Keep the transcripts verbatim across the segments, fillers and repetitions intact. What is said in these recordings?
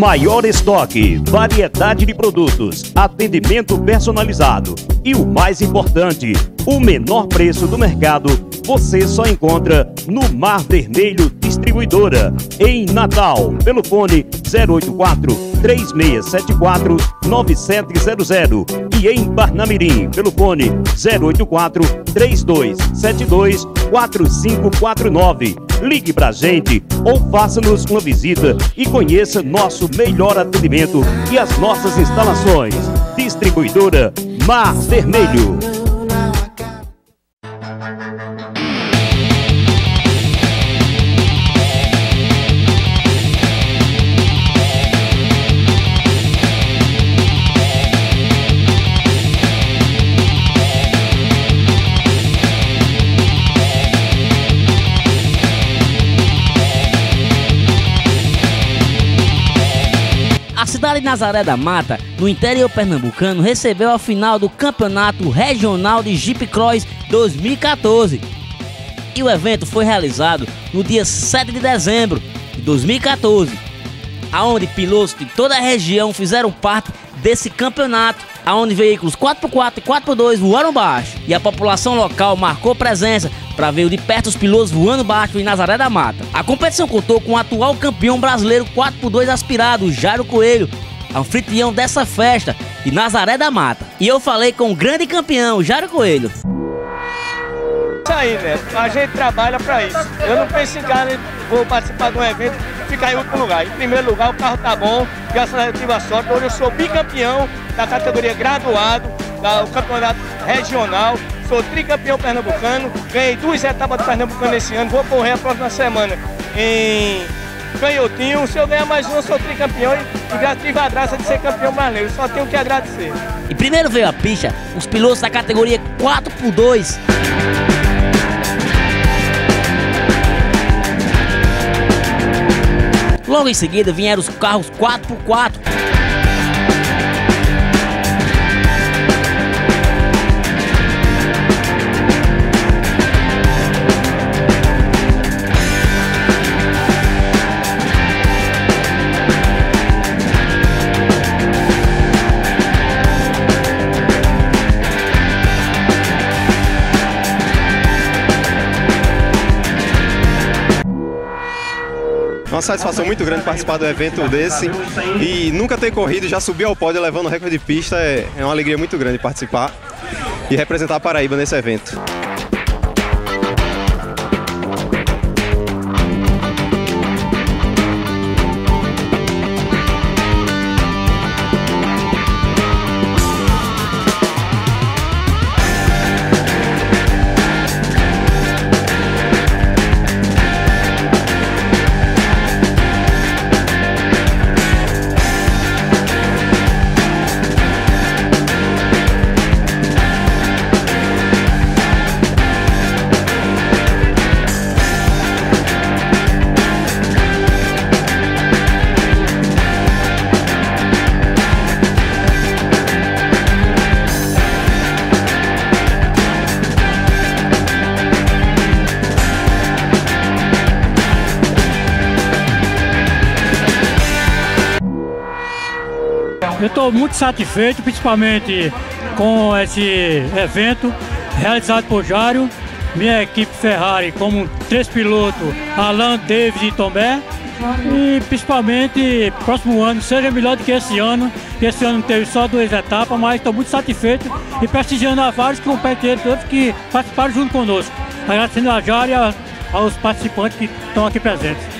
maior estoque, variedade de produtos, atendimento personalizado e o mais importante, o menor preço do mercado, você só encontra no Mar Vermelho Distribuidora, em Natal, pelo fone zero oito quatro, três seis sete quatro, nove sete zero zero e em Parnamirim, pelo fone zero oito quatro, três dois sete dois, quatro cinco quatro nove. Ligue pra gente ou faça-nos uma visita e conheça nosso melhor atendimento e as nossas instalações. Distribuidora Mar Vermelho. A cidade de Nazaré da Mata, no interior pernambucano, recebeu a final do Campeonato Regional de Jeep Cross dois mil e quatorze. E o evento foi realizado no dia sete de dezembro de dois mil e quatorze, aonde pilotos de toda a região fizeram parte desse campeonato, aonde veículos quatro por quatro e quatro por dois voaram baixo. E a população local marcou presença para ver de perto os pilotos voando baixo em Nazaré da Mata. A competição contou com o atual campeão brasileiro quatro por dois aspirado, Jairo Coelho, anfitrião dessa festa de Nazaré da Mata. E eu falei com o grande campeão, Jairo Coelho. Isso aí, né? A gente trabalha para isso. Eu não penso em cara, vou participar de um evento e ficar em último lugar. Em primeiro lugar, o carro tá bom, graças a Deus eu tive a sorte. Hoje eu sou bicampeão da categoria graduado, do campeonato regional. Sou tricampeão pernambucano, ganhei duas etapas do Pernambucano esse ano, vou correr a próxima semana em Canhotinho. Se eu ganhar mais um, eu sou tricampeão e já tive a graça de ser campeão brasileiro, só tenho que agradecer. E primeiro veio a pista os pilotos da categoria quatro por dois. Logo em seguida vieram os carros quatro por quatro. Uma satisfação muito grande participar do evento desse e nunca ter corrido, já subir ao pódio levando o recorde de pista, é, é uma alegria muito grande participar e representar a Paraíba nesse evento. Eu estou muito satisfeito, principalmente com esse evento realizado por Jairo, minha equipe Ferrari, como três pilotos, Alan, David e Tomé. E principalmente, próximo ano seja melhor do que esse ano, que esse ano teve só duas etapas, mas estou muito satisfeito e prestigiando a vários competidores que participaram junto conosco. Agradecendo a Jairo e aos participantes que estão aqui presentes.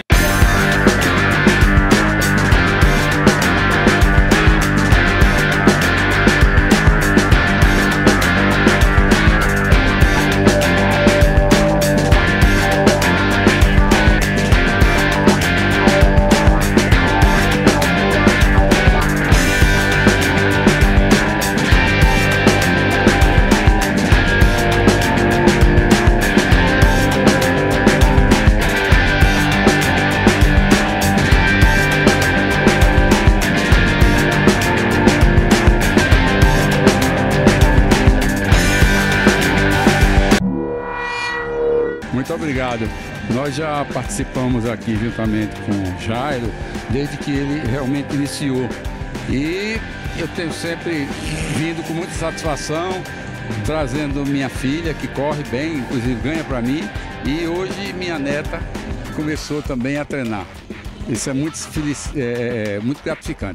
Muito obrigado. Nós já participamos aqui juntamente com o Jairo, desde que ele realmente iniciou. E eu tenho sempre vindo com muita satisfação, trazendo minha filha, que corre bem, inclusive ganha para mim. E hoje minha neta começou também a treinar. Isso é muito, feliz, é, muito gratificante.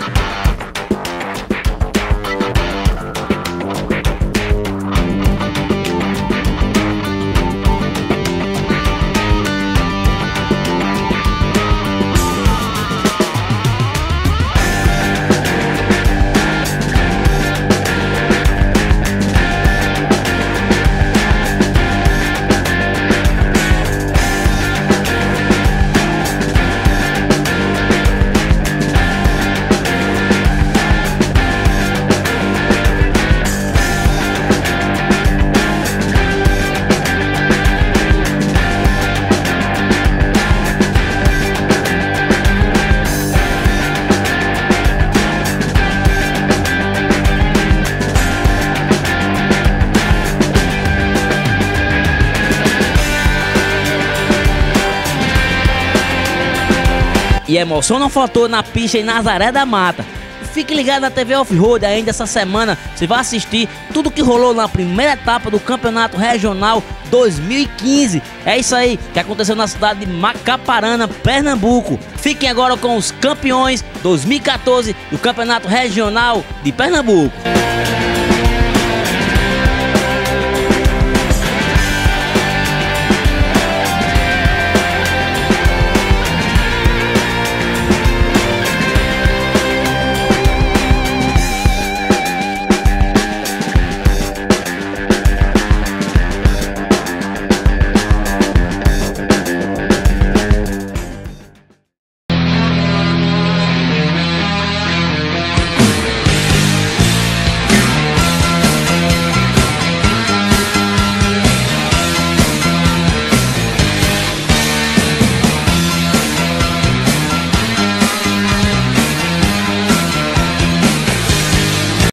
E a emoção não faltou na pista em Nazaré da Mata. Fique ligado na T V Off-Road ainda essa semana. Você vai assistir tudo que rolou na primeira etapa do Campeonato Regional dois mil e quinze. É isso aí que aconteceu na cidade de Macaparana, Pernambuco. Fiquem agora com os campeões dois mil e quatorze do Campeonato Regional de Pernambuco.